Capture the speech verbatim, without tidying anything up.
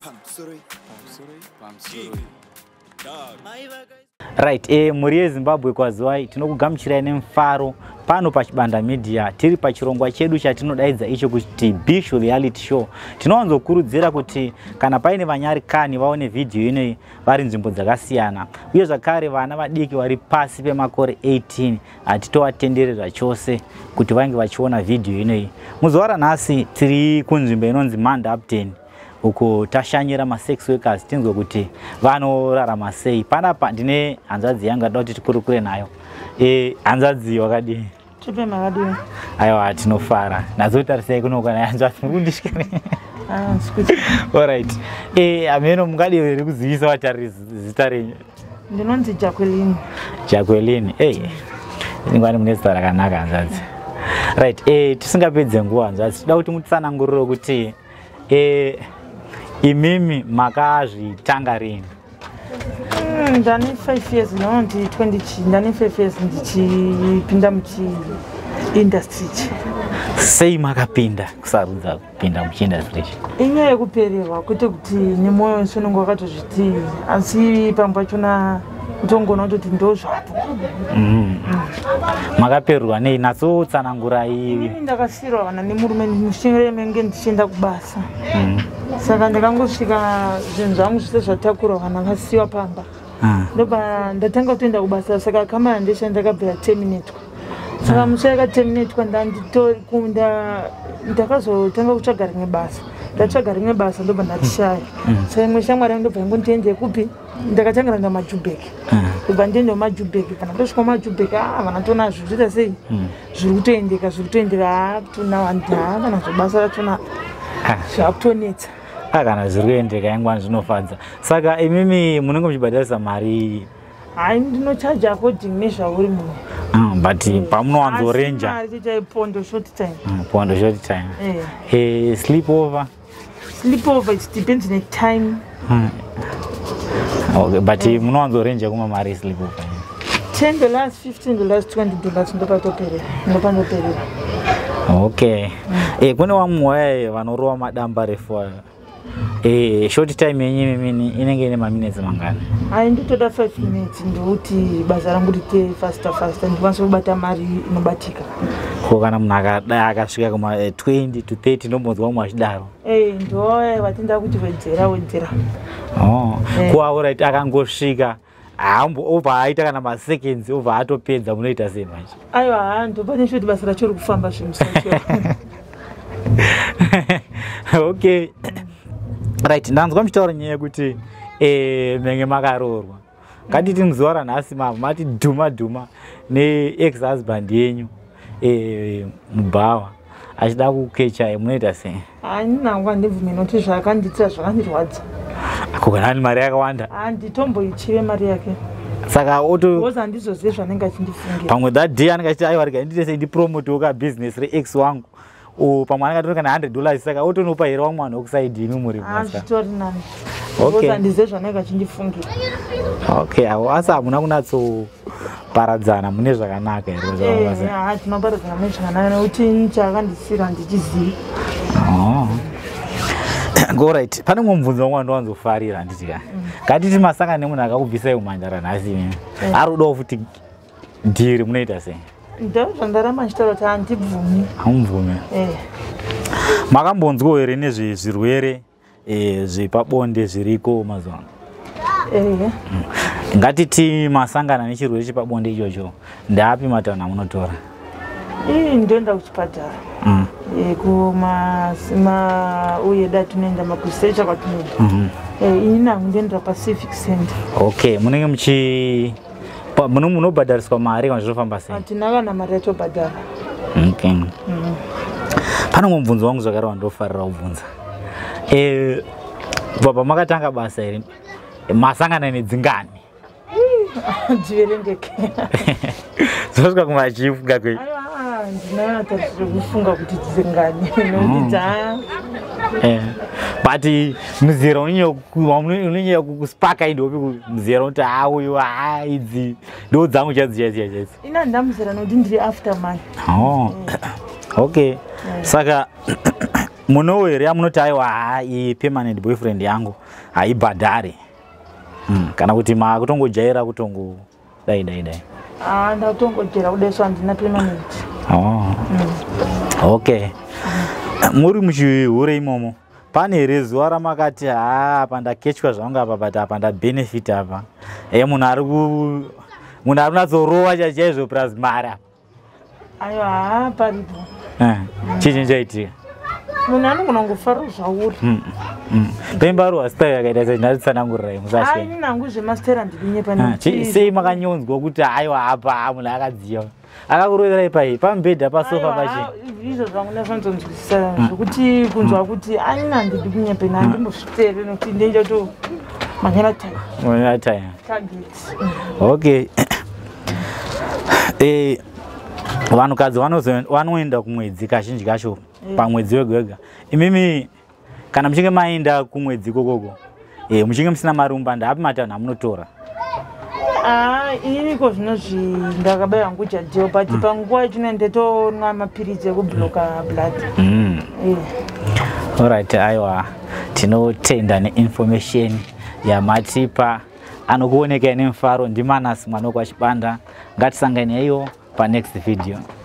Right, eh muri yeZimbabwe kwaziwai tinokugamuchirai nemufaro pano paChibanda Media tiri pachirongwa chedu chatinodaidza icho kuti Bhishu Reality Show. Tinowanzokurudzira kuti kana paine vanyari kani vaone video ino vari nzvimbo dzakasiyana uye zvakare vana vadiki vari pasi pemakore eighteen atitovatenderera chose kuti vange vachiona video ino. Muzowara nhasi tiri kunzvimbo inonzi Ndakaita uko tashanyira ma sex workers tinzwe kuti vanorarama sei. Panapa ndine hanzvadzi yanga ndoda kuti tikurukure nayo. Eh hanzvadzi wakadini? Chipema wakadini? Aiwa tinofara. Nazotarisai kunoka naye hanzvadzi murundishikane. Ah sikuti. All right. Eh ameno mungadi uri kuzivisa vatari zita renyu? Ndinonzi Jacqueline. Jacqueline. Eh ndingwani mune zita rakanaka hanzvadzi. Right. Eh tisingapedze nguva hanzvadzi tinoda kuti mutsanangurire kuti eh imimi makazvitanga rini? Mm, ndani five years no ndi twenty ndani five years ndichipinda muchi industry. Sei makapinda kusarudza kupinda muchi industry? Inyaya yekupererwa kuti kuti nemoyo nsonongo wakatozviti asi pamba chona kutongona kuti ndozvapo. Mm. Makapererwa nei natso tsanangura iyi? Ndakasirwa vana nemurume mushingire menge ndichienda kubasa. Mm. Saka ndakangosvika zvinhu zvangu zvise zvatakurwa kana ngasiwa pamba. Ah. Ndoba ndatanga kutoenda kubasa saka kamera ndesha ndakabva terminatwa. Saka musha yakaterminatwa ndanditori kunda ndakazotanga kutsvaga rimwe basa. Ndatsvaga rimwe basa ndoba ndatishaya. Saka imwe shamwari yangu ndobva ngondiende kupi ndakatangira ndamajubheki. Ndoba ndiende kumajubheki kana ndosvika kumajubheki ah vana tona zvita sei zviri kutoendeka zviri kutoendera tona wanda kana zvabasa ratona zvakutonetsa. Kana zviri kuendeka ingwani zvinofadza. Saka imimi munenge muchibhadharisa mari? Hai ndinochaja according nezvauri munhu. Ah but pamunowanzorenja mari titai pondo short time. Ah pondo short time. Eh. Eh sleep over? Sleep over it depends on the time. Hmm. Okay, but eh. munowanzorenja kuma mari sleep over? ten dollars, fifteen dollars, twenty dollars ndopatoperera. Ndopanoperera. Okay. Mm. Eh kune vamwe vanorova madamba refu. Eh short time yenyu mimi inenge ine ma minutes mangani? Hai nditoda five minutes ndokuti basa rangu rite faster faster ndikwanise kubata mari inobatika. Ko kana munhu akadai akasvika kuma twenty to thirty ndombonzwa mumwe achidaro? Eh ndoye watinda kuti wedzera wedzera. Oh. Ko alright akangosvika hambo over aita kana ma seconds over atopedza munoita sei manje? Aiwa ndopane shoti basa racho rikufamba zvimusacho. Okay. Right, ndanzwa muchitaura nyaya yekuti eh menge makarorwa. Ngatiti muzora nhasi mama mati dhuma dhuma ne ex husband yenyu eh mubawa achida kukecha munoita sei? Hai nangwa ndibvume noti zvakanditsa zvakandirwadza. Akugana mari yakawanda? Ah nditomboichive mari yake. Saka auto woza andizozve zvanenge achindifungira. Pamwe that day anenge achiti aiwa rega ndite sei ndi promote ka business re ex wangu. O pamwe anenge atori kana one hundred dollars saka autonopa here wamwe wanhu okuside imi muri basa. Ah zvitori nani. Okay. Woza ndize zvanenge achindifungira. Okay, awo asa hamuna kunatso paradzana mune zvakanaka here zvavasa? Eh, ah tinoparadzana mune zvakanaka nekuti chakandisira ndichiziva. Oh. Go right. Pane mumvunzo wangu wandowanzofarira nditi ka. Ngatiti masanga nemunhu akakubvisai umhandara nhasi imi. Arudawo futi dhiri munoita sei? Ndo zvandaramba ndichitaura kuti handibvumi. Hamubvumi? Eh. Makambonzwa here nezvezvirwere eh zvepabonde zviriko mazuva ano? Eh. Ngatiti masangana nechirwere chepabonde ichocho ndapi matanho amunotora? Eh ndoenda kuchipatara. Mm. Eh kuma sima uye datunoenda makusecha kwatinoenda. Mhm. Eh ina ndoenda Pacific Center. Okay, munenge muchi pa muno munobhadhariswa mari kana zvofamba sei? Atina kana mari yatobhadhara. Okay. Mm. Pana mubvunzo wangu zvakare wandofarira kubvunza. Eh baba makatanga basa here masangana nedzingani? Dziverengeke. Zvosvika kumachifunga kwe? Aiwa ndinatarisira kufunga kuti dzingani nondidza. Eh but muzera unonyanya kuspaka idopi muzera unoti ah uyu ah idzi ndo dzangu chadziya dziya chadzo. Ina ndamuzera noti ndiri after man. Oh. Okay. Saka munowere munoti aiwa hai permanent boyfriend yangu haibhadhare mm. kana kuti makutongojaira kutongo dai dai dai ah ndatongojaira kudeso handina permanent oh mm. Okay mm. muri muchihure imomo pane rezuva ramakati ha pandakechwa zvangu apa but apa ndabenefit apa e munhu ari ku munhu ari kunatsorowa chachaizvo plus mara aiwa ha paripo eh chii chaitika munhu anogona kungofara zvauri pembaruwa style yakaita sezvinatitsanangurirai musashe ai nangu zvemastera ndikunyepa sei makanyonzwa kuti aiwa apa munhu akadziva akakuroverai pai pamubhedha pasofa pache izvo zvangu ndazvanzonzwisisa zvokuti kunzwa kuti aina ndidi kunyepa nandimbosvitere nokuti ndenja to manyana time manyana time target okay eh vanhukadzi vanoenda kumwedzi kazhinji kacho pamwedzi wega wega imimi kana muchinge maenda kumwedzi kokoko eh muchinge musina marumba ndapi matanhu amunotora ah iniko zvinozvi ndakabaya hangu chadhiyo but panguva yechinoende tonwa mapiritsi ekubloka blood mm. eh. Alright aiwa tinotenda neinformation yamatipa anokuoneka nemufaro ndimanasi mwanoko wachibanda ngatisanganeiyo pa next video.